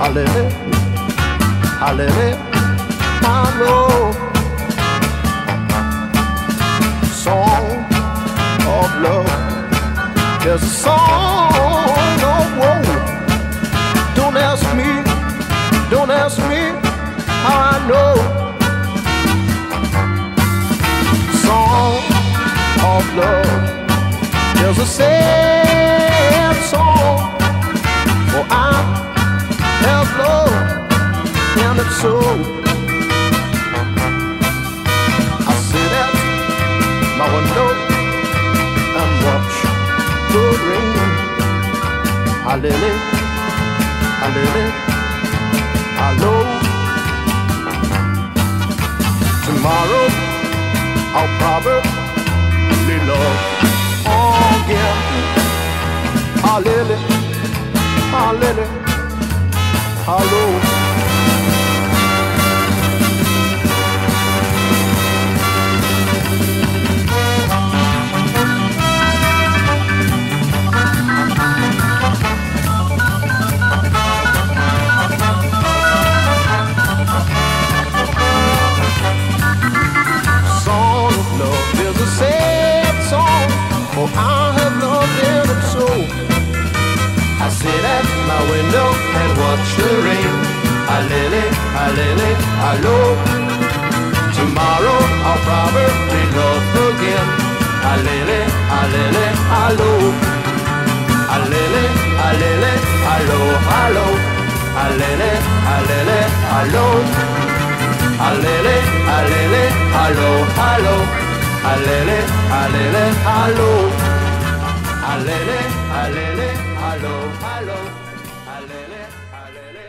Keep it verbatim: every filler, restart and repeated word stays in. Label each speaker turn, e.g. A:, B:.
A: Hallelujah, hallelujah, hello. Song of love. There's a song of woe. Don't ask me, don't ask me how I know. Song of love. There's a sad song. For I have love and it's so. I sit at my window and watch the rain. Hallelujah, hallelujah, hello. Tomorrow I'll probably love again. Hallelujah, hallelujah, hello. For I have loved and it's so. I sit at my window and watch the rain. Hallelujah, hallelujah, hello. Tomorrow I'll probably love again. Hallelujah, hallelujah, hello. Hallelujah, hallelujah, hello, hello. Hallelujah, hallelujah, hello. Hallelujah, hallelujah, hello, hello. Alele, alele, allo. Alele, alele, allo, allo. Alele, alele.